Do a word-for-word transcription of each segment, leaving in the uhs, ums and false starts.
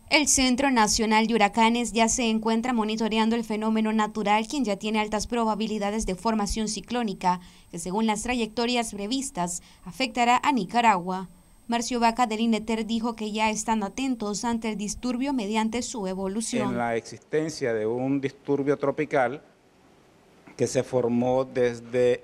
El Centro Nacional de Huracanes ya se encuentra monitoreando el fenómeno natural, quien ya tiene altas probabilidades de formación ciclónica, que según las trayectorias previstas afectará a Nicaragua. Marcio Vaca del INETER dijo que ya están atentos ante el disturbio mediante su evolución. En la existencia de un disturbio tropical que se formó desde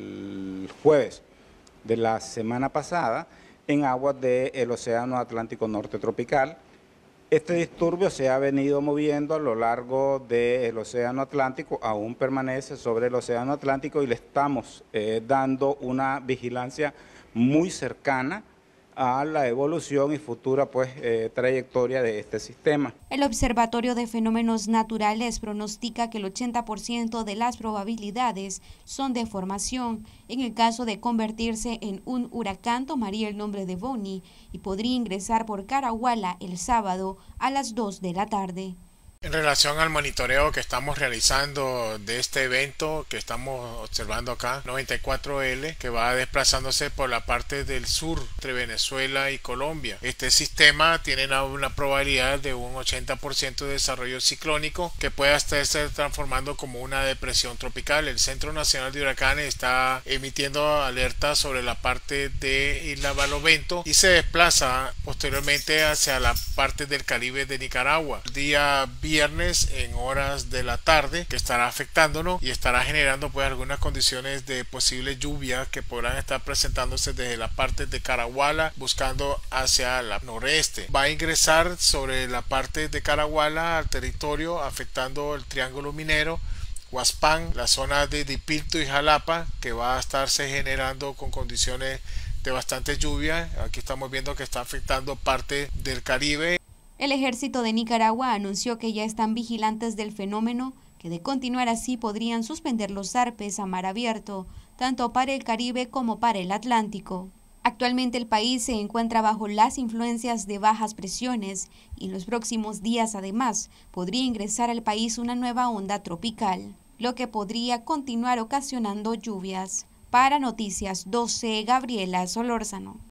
el jueves de la semana pasada en aguas del Océano Atlántico Norte tropical. Este disturbio se ha venido moviendo a lo largo del Océano Atlántico, aún permanece sobre el Océano Atlántico y le estamos eh, dando una vigilancia muy cercana a la evolución y futura pues, eh, trayectoria de este sistema. El Observatorio de Fenómenos Naturales pronostica que el ochenta por ciento de las probabilidades son de formación. En el caso de convertirse en un huracán, tomaría el nombre de Bonnie y podría ingresar por Caraguala el sábado a las dos de la tarde. En relación al monitoreo que estamos realizando de este evento que estamos observando acá, noventa y cuatro L, que va desplazándose por la parte del sur entre Venezuela y Colombia. Este sistema tiene una probabilidad de un ochenta por ciento de desarrollo ciclónico que puede estarse transformando como una depresión tropical. El Centro Nacional de Huracanes está emitiendo alertas sobre la parte de Isla Barlovento y se desplaza posteriormente hacia la parte del Caribe de Nicaragua. El día viernes en horas de la tarde, que estará afectándonos y estará generando pues algunas condiciones de posible lluvia que podrán estar presentándose desde la parte de Caraguala buscando hacia el noreste. Va a ingresar sobre la parte de Caraguala al territorio afectando el triángulo minero, Huaspán, la zona de Dipilto y Jalapa, que va a estarse generando con condiciones de bastante lluvia. Aquí estamos viendo que está afectando parte del Caribe. El ejército de Nicaragua anunció que ya están vigilantes del fenómeno, que de continuar así podrían suspender los zarpes a mar abierto, tanto para el Caribe como para el Atlántico. Actualmente el país se encuentra bajo las influencias de bajas presiones y en los próximos días además podría ingresar al país una nueva onda tropical, lo que podría continuar ocasionando lluvias. Para Noticias doce, Gabriela Solórzano.